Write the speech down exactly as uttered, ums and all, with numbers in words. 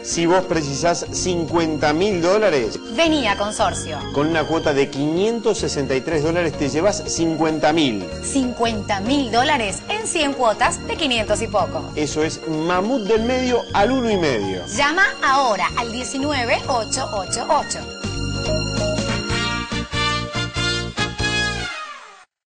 Si vos precisás cincuenta mil dólares, vení a Consorcio. Con una cuota de quinientos sesenta y tres dólares te llevas cincuenta mil. cincuenta mil dólares en cien cuotas de quinientos y poco. Eso es Mamut del medio al uno y medio. Llama ahora al diecinueve ochocientos ochenta y ocho.